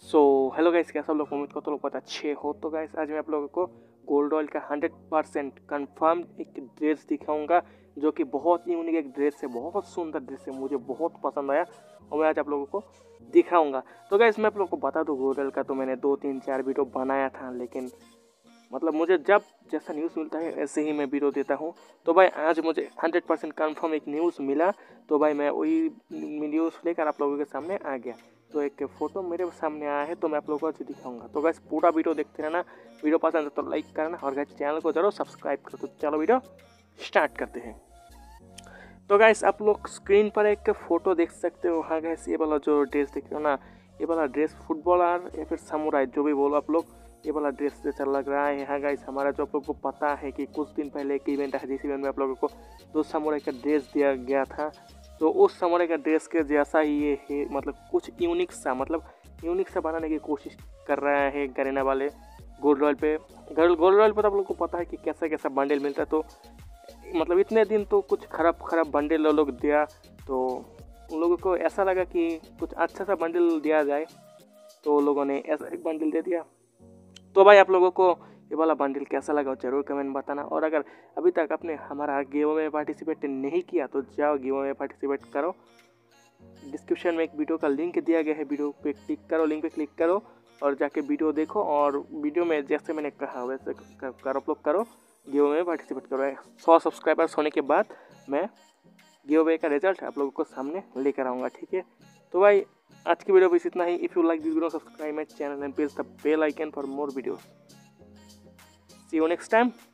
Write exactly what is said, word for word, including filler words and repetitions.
So hello guys, कैसे आप लोग? उम्मीद करता हूँ लोग बहुत अच्छे हो। तो गाइस आज मैं आप लोगों को गोल्ड रॉयल का हंड्रेड परसेंट कन्फर्म एक ड्रेस दिखाऊंगा जो कि बहुत ही यूनिक एक ड्रेस है, बहुत सुंदर ड्रेस है, मुझे बहुत पसंद आया और मैं आज आप लोगों को दिखाऊंगा। तो गाइस मैं आप लोगों को बता दूँ, गोल्ड रॉयल का तो मैंने दो तीन चार वीडियो बनाया था, लेकिन मतलब मुझे जब जैसा न्यूज़ मिलता है ऐसे ही मैं वीडियो देता हूँ। तो भाई आज मुझे हंड्रेड परसेंट कन्फर्म एक न्यूज़ मिला, तो भाई मैं वही न्यूज़ लेकर आप लोगों के सामने आ गया। तो एक फ़ोटो मेरे सामने आया है, तो मैं आप लोगों को आज दिखाऊंगा। तो गैस पूरा वीडियो देखते रहना, वीडियो पसंद है तो लाइक करना और गैस चैनल को जरूर सब्सक्राइब करो। तो चलो वीडियो स्टार्ट करते हैं। तो गैस आप लोग स्क्रीन पर एक फ़ोटो देख सकते हो। हाँ गैस, ये वाला जो ड्रेस देख रहे हो ना, ये वाला ड्रेस फुटबॉलर या फिर समुराई जो भी बोलो आप लोग, ये वाला ड्रेस जैसा लग रहा है। हाँ गाइस, हमारा जो आप लोग को पता है कि कुछ दिन पहले एक इवेंट है, जिस इवेंट में आप लोगों को दो समुराई का ड्रेस दिया गया था। तो उस समुराई का ड्रेस के जैसा ही ये है, मतलब कुछ यूनिक सा, मतलब यूनिक सा बनाने की कोशिश कर रहा है गरीना वाले गोल्ड रॉयल पे। गोल्ड गोल्ड रॉयल पर आप लोग को पता है कि कैसा कैसा बंडल मिलता है। तो मतलब इतने दिन तो कुछ खराब खराब बंडल लोग दिया, तो उन लोगों को ऐसा लगा कि कुछ अच्छा सा बंडल दिया जाए, तो लोगों ने ऐसा एक बंडल दे दिया। तो भाई आप लोगों को ये वाला बंडल कैसा लगा जरूर कमेंट बताना। और अगर अभी तक आपने हमारा गिव में पार्टिसिपेट नहीं किया तो जाओ गिव में पार्टिसिपेट करो। डिस्क्रिप्शन में एक वीडियो का लिंक दिया गया है, वीडियो पे क्लिक करो, लिंक पे क्लिक करो और जाके वीडियो देखो। और वीडियो में जैसे मैंने कहा वैसे करो, आप लोग करो, गिव में पार्टिसिपेट करो। सौ सब्सक्राइबर्स होने के बाद मैं गिव अवे का रिजल्ट आप लोगों को सामने लेकर आऊँगा, ठीक है। तो भाई आज की वीडियो बस इतना ही। If you like this video, subscribe my channel and press the bell icon for more videos. See you next time.